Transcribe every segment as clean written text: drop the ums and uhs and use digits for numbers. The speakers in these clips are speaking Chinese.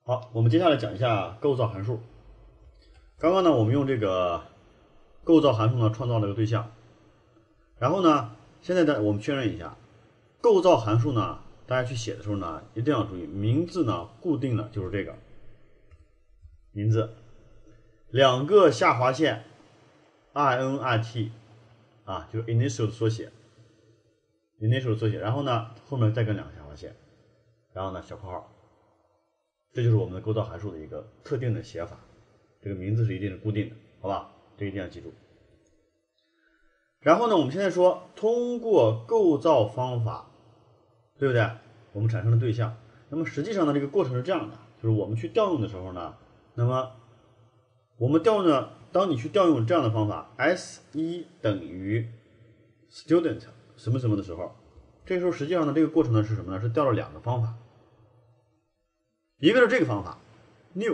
好，我们接下来讲一下构造函数。刚刚呢，我们用这个构造函数呢创造了个对象，然后呢，现在呢我们确认一下，构造函数呢，大家去写的时候呢，一定要注意名字呢固定的就是这个名字，两个下划线 INIT 啊，就是 initial 的缩写 ，initial 的缩写，然后呢后面再跟两个下划线，然后呢小括号。这就是我们的构造函数的一个特定的写法，这个名字是一定是固定的，好吧？这一定要记住。然后呢，我们现在说通过构造方法，对不对？我们产生了对象。那么实际上呢，这个过程是这样的，就是我们去调用的时候呢，那么我们调用的，当你去调用这样的方法 S1 等于 student 什么什么的时候，这时候实际上呢，这个过程呢是什么呢？是调了两个方法。一个是这个方法 new，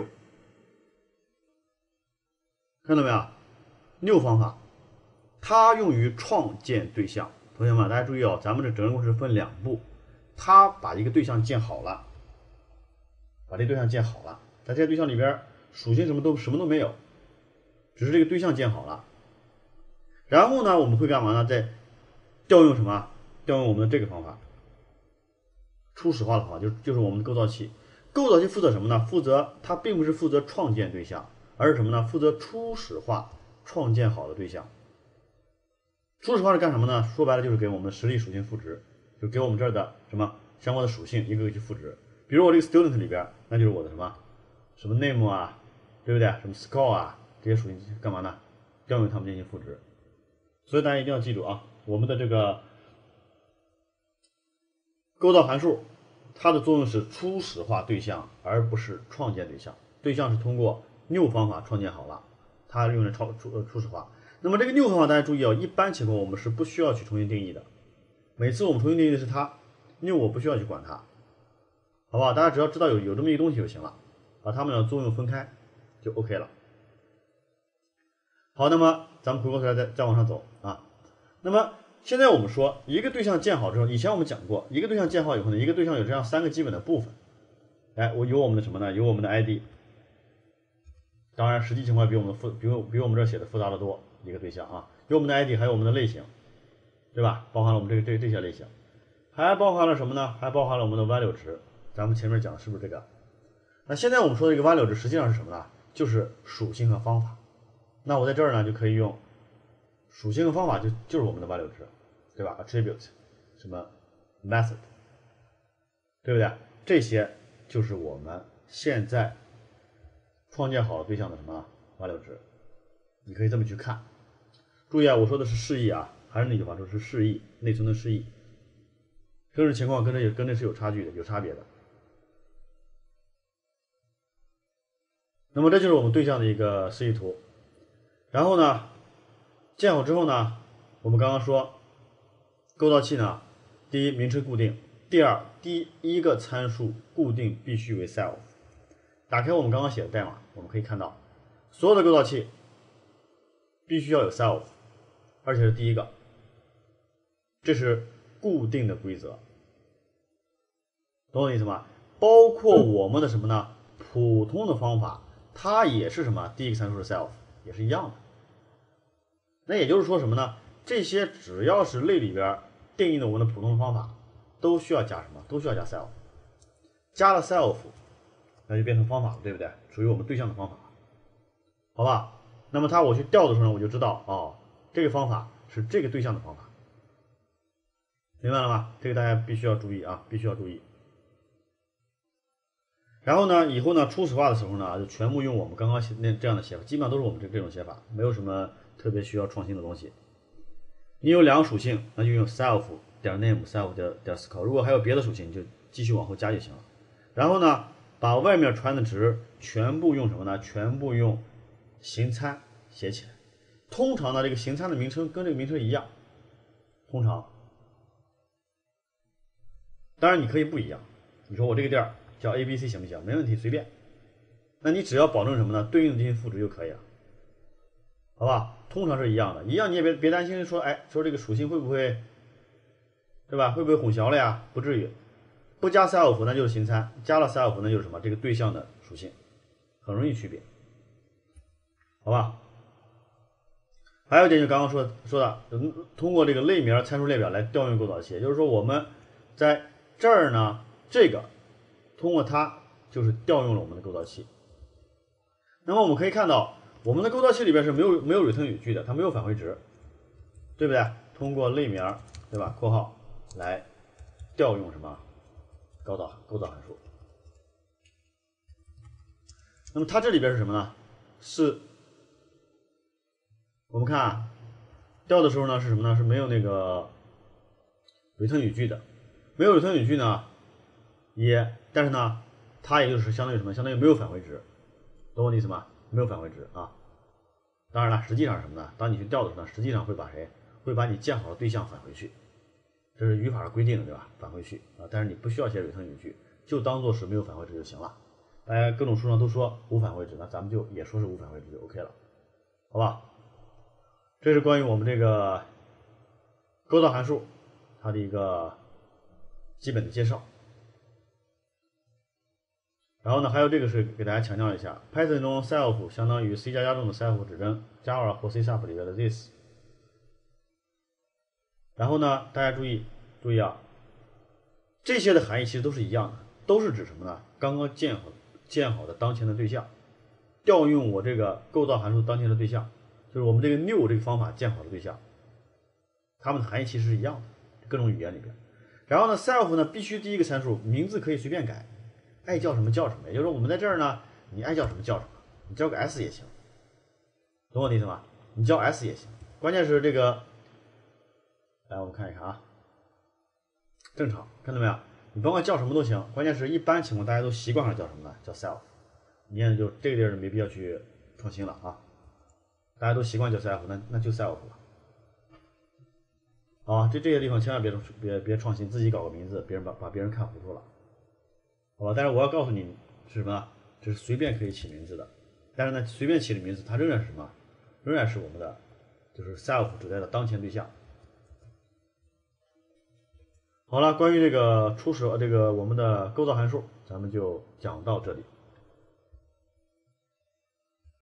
看到没有 ？new 方法，它用于创建对象。同学们，大家注意哦，咱们这整个过程分两步，它把一个对象建好了，把这个对象建好了，在这个对象里边属性什么都没有，只是这个对象建好了。然后呢，我们会干嘛呢？再调用什么？调用我们的这个方法，初始化的方法，就是我们的构造器。构造器负责什么呢？它并不是负责创建对象，而是什么呢？负责初始化创建好的对象。初始化是干什么呢？说白了就是给我们的实例属性赋值，就给我们这儿的什么相关的属性一个个去赋值。比如我这个 student 里边，那就是我的什么 name 啊，对不对？什么 score 啊，这些属性干嘛呢？调用它们进行赋值。所以大家一定要记住啊，我们的这个构造函数。它的作用是初始化对象，而不是创建对象。对象是通过 new 方法创建好了，它用来初始化。那么这个 new 方法大家注意哦，一般情况我们是不需要去重新定义的。每次我们重新定义的是它 new， 我不需要去管它，好不好？大家只要知道有这么一个东西就行了，把它们的作用分开就 OK 了。好，那么咱们回过头来再往上走啊。那么现在我们说一个对象建好之后，以前我们讲过，一个对象建好以后呢，一个对象有这样三个基本的部分。哎，有我们的什么呢？有我们的 ID， 当然实际情况比我们这写的复杂的多。一个对象啊，有我们的 ID， 还有我们的类型，对吧？包含了我们这些类型，还包含了什么呢？还包含了我们的 value 值。咱们前面讲的是不是这个？那现在我们说的这个 value 值实际上是什么呢？就是属性和方法。那我在这儿呢就可以用属性和方法就是我们的 value 值。对吧 ？attribute 什么 method， 对不对？这些就是我们现在创建好了对象的什么 value 值，你可以这么去看。注意啊，我说的是示意啊，还是那句话，说是示意，内存的示意。真实情况跟这是有差距的，有差别的。那么这就是我们对象的一个示意图。然后呢，建好之后呢，我们刚刚说。构造器呢，第一名称固定，第二第一个参数固定必须为 self。打开我们刚刚写的代码，我们可以看到，所有的构造器必须要有 self， 而且是第一个，这是固定的规则，懂我的意思吗？包括我们的什么呢？普通的方法，它也是什么？第一个参数是 self， 也是一样的。那也就是说什么呢？这些只要是类里边定义的我们的普通方法，都需要加什么？都需要加 self。加了 self， 那就变成方法了，对不对？属于我们对象的方法，好吧？那么我去调的时候呢，我就知道哦，这个方法是这个对象的方法，明白了吗？这个大家必须要注意啊，必须要注意。然后呢，以后呢，初始化的时候呢，就全部用我们刚刚这样的写法，基本上都是我们这种写法，没有什么特别需要创新的东西。你有两个属性，那就用 self 点 name self 点 score。如果还有别的属性，就继续往后加就行了。然后呢，把外面传的值全部用什么呢？全部用形参写起来。通常呢，这个形参的名称跟这个名称一样，通常。当然你可以不一样，你说我这个地儿叫 ABC 行不行？没问题，随便。那你只要保证什么呢？对应的进行赋值就可以了。好吧，通常是一样的，一样你也别担心说，哎，说这个属性会不会，对吧？会不会混淆了呀？不至于，不加 self 那就是形参，加了 self 那就是什么？这个对象的属性，很容易区别，好吧？还有一点就刚刚说的，通过这个类名参数列表来调用构造器，也就是说我们在这儿呢，这个通过它就是调用了我们的构造器。那么我们可以看到，我们的构造器里边是没有 return 语句的，它没有返回值，对不对？通过类名，对吧？括号来调用什么构造函数。那么它这里边是什么呢？是我们看啊，调的时候呢是什么呢？是没有那个 return 语句的，没有 return 语句呢，但是呢，它也就是相当于什么？相当于没有返回值，懂我的意思吗？没有返回值啊。当然了，实际上是什么呢？当你去调的时候呢，实际上会把谁？会把你建好的对象返回去，这是语法上规定的，对吧？返回去啊，但是你不需要写 return 语句，就当做是没有返回值就行了。大家各种书上都说无返回值，那咱们就也说是无返回值就 OK 了，好吧？这是关于我们这个构造函数它的一个基本的介绍。然后呢，还有这个是给大家强调一下 ，Python 中 self 相当于 C++ 中的 self 指针 ，Java 或 C# 里边的 this。然后呢，大家注意啊，这些的含义其实都是一样的，都是指什么呢？刚刚建好的当前的对象，调用我这个构造函数当前的对象，就是我们这个 new 这个方法建好的对象，它们的含义其实是一样的，各种语言里边。然后呢 ，self 呢必须第一个参数名字可以随便改，爱叫什么叫什么，也就是说我们在这儿呢，你爱叫什么叫什么，你叫个 s 也行，懂我的意思吗？你叫 s 也行，关键是这个，来我们看一看啊，正常，看到没有？你甭管叫什么都行，关键是一般情况大家都习惯上叫什么呢？叫 self， 你看就这个地儿没必要去创新了啊，大家都习惯叫 self， 那就 self 了。啊，这些地方千万别创新，自己搞个名字，把别人看糊涂了，好吧？但是我要告诉你是什么呢？这是随便可以起名字的，但是呢，随便起的名字它仍然是什么？仍然是我们的就是 self 指代的当前对象。好了，关于这个这个我们的构造函数，咱们就讲到这里。